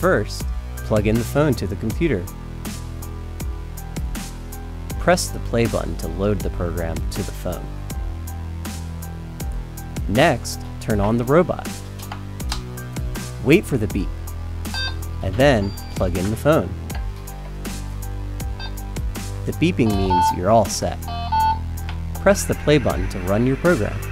First, plug in the phone to the computer. Press the play button to load the program to the phone. Next, turn on the robot. Wait for the beep, and then plug in the phone. The beeping means you're all set. Press the play button to run your program.